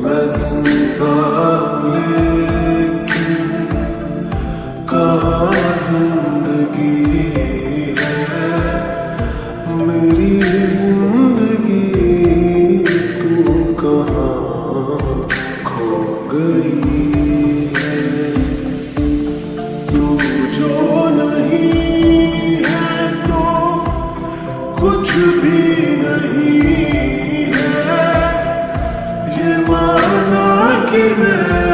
मैं जिंदा लेकिन कहाँ जिंदगी है मेरी जिंदगी, तू कहाँ खो गई है। तू जो नहीं है तो कुछ भी नहीं है, ये माना कि मैं